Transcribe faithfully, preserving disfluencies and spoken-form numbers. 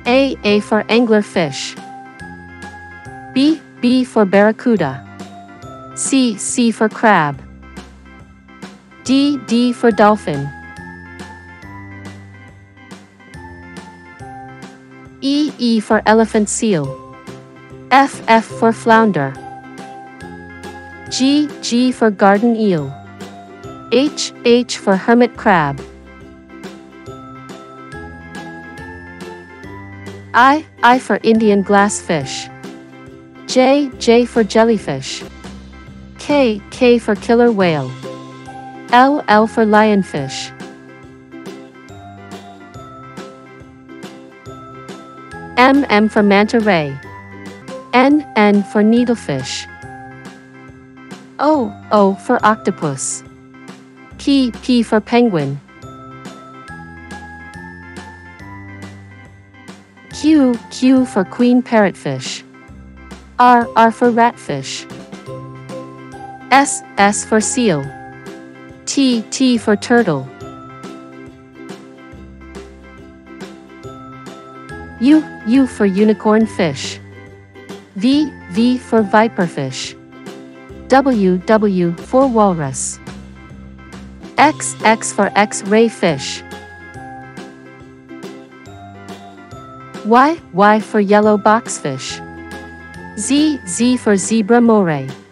A, A for anglerfish. B, B for barracuda. C, C for crab. D, D for dolphin. E, E for elephant seal. F, F for flounder. G, G for garden eel. H, H for hermit crab. I, I for Indian glassfish. J, J for jellyfish. K, K for killer whale. L, L for lionfish. M, M for Manta Ray. N, N for needlefish. O, O for octopus. P, P for penguin. Q, Q for queen parrotfish. R, R for ratfish. S, S for seal. T, T for turtle. U, U for unicorn fish. V, V for viperfish. W, W for walrus. X, X for X-ray fish. Y, Y for yellow boxfish. Z, Z for zebra moray.